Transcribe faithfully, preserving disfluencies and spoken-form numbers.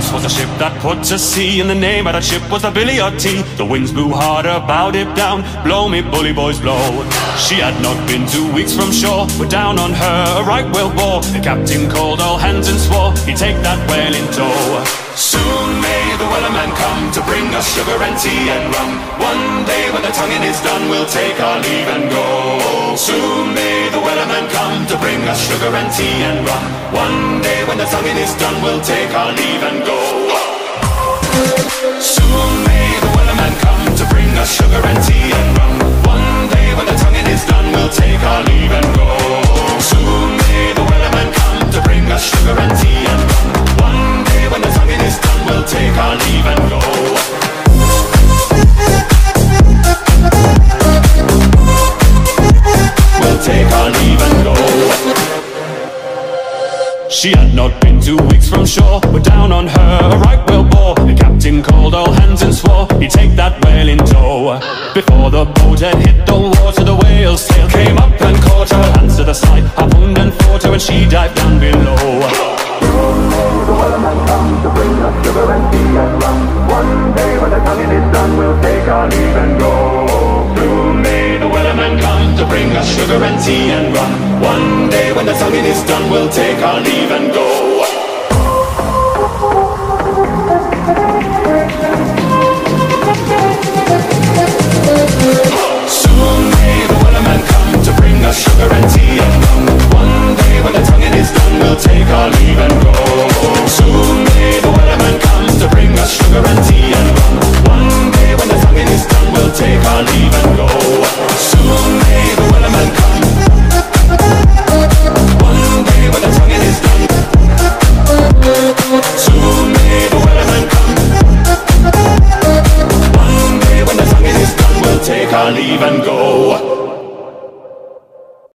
House was a ship that put to sea, and the name of that ship was the Billy O' Tea. The winds blew harder, bowed it down, blow me bully boys blow. She had not been two weeks from shore, but down on her a right whale bore. The captain called all hands and swore he'd take that whale in tow. Soon may the wellerman come to bring us sugar and tea and rum. One day when the tonguing is done, we'll take our leave and go. Soon may the wellerman come to bring us sugar and tea and rum. One day when the tonguing is done, we'll take our leave and go. Soon may the wellerman come to bring us sugar and tea and rum. One day when the tonguing is done, we'll take our leave and go. Soon may the wellerman come to bring us sugar and tea and rum. One day when the tonguing is done, we'll take our leave and go. We'll take our leave and go. She had not been two weeks from shore, but down on her a right whale bore. The captain called all hands and swore he'd take that whale in tow. Before the boat had hit the water, the whale's tail came up and caught her. Hands to the side, harpooned and fought her, and she dived down below. Soon may the wellerman come to bring us sugar and tea and rum. One day when the tonguing is done, we'll take our leave and go. Soon may the wellerman come to bring us sugar and tea and rum. One day when the tonguing is done, we'll take our leave and go. Soon may the wellerman come to bring us sugar and tea and rum. One day when the tonguing is done, we'll take our leave and go. Soon may the wellerman come to bring us sugar and tea and rum. One day when the tonguing is done, we'll take our leave and go. Soon may the wellerman come. One day when the tonguing is done. Soon may the wellerman come. One day when the tonguing is done, we'll take our leave and go.